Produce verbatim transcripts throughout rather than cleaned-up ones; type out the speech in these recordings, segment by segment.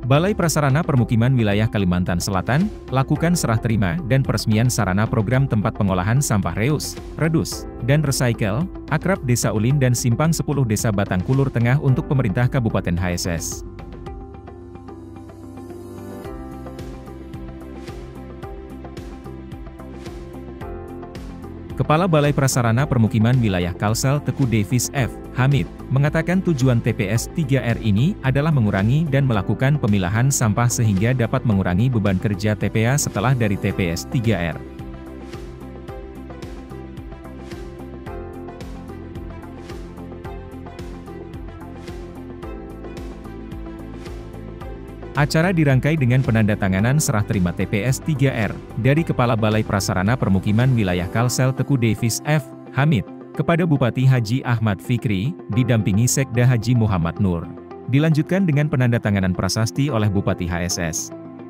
Balai Prasarana Permukiman Wilayah Kalimantan Selatan, lakukan serah terima dan peresmian sarana program tempat pengolahan sampah reus, redus, dan recycle, Akrab Desa Ulin dan Simpang sepuluh Desa Batangkulur Tengah untuk pemerintah Kabupaten H S S. Kepala Balai Prasarana Permukiman Wilayah Kalsel Teku Davis F. Hamid, mengatakan tujuan T P S tiga R ini adalah mengurangi dan melakukan pemilahan sampah sehingga dapat mengurangi beban kerja T P A setelah dari T P S tiga R. Acara dirangkai dengan penandatanganan serah terima T P S tiga R dari Kepala Balai Prasarana Permukiman Wilayah Kalsel Teku Davis F. Hamid kepada Bupati Haji Ahmad Fikri, didampingi Sekda Haji Muhammad Nur. Dilanjutkan dengan penandatanganan prasasti oleh Bupati H S S.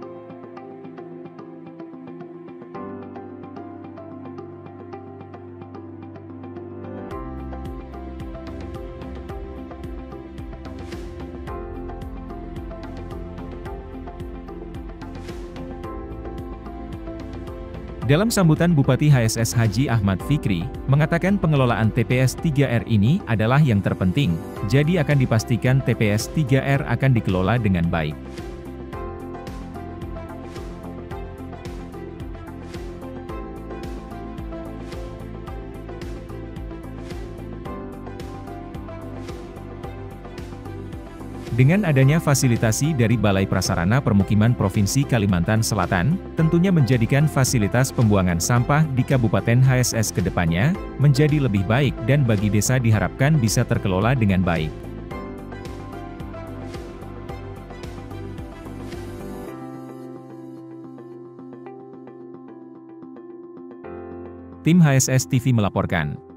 Dalam sambutan Bupati H S S Haji Ahmad Fikri, mengatakan pengelolaan T P S tiga R ini adalah yang terpenting, jadi akan dipastikan T P S tiga R akan dikelola dengan baik. Dengan adanya fasilitasi dari Balai Prasarana Permukiman Provinsi Kalimantan Selatan, tentunya menjadikan fasilitas pembuangan sampah di Kabupaten H S S ke depannya menjadi lebih baik dan bagi desa diharapkan bisa terkelola dengan baik. Tim H S S T V melaporkan.